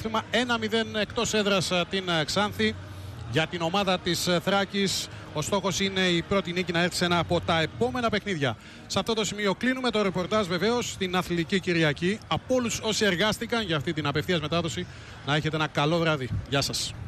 μεσοδιάστημα. 1-0 εκτός έδρας την Ξάνθη. Για την ομάδα της Θράκης ο στόχος είναι η πρώτη νίκη να έρθει σε ένα από τα επόμενα παιχνίδια. Σε αυτό το σημείο κλείνουμε το ρεπορτάζ βεβαίως στην Αθλητική Κυριακή. Από όλους όσοι εργάστηκαν για αυτή την απευθείας μετάδοση, να έχετε ένα καλό βράδυ. Γεια σας.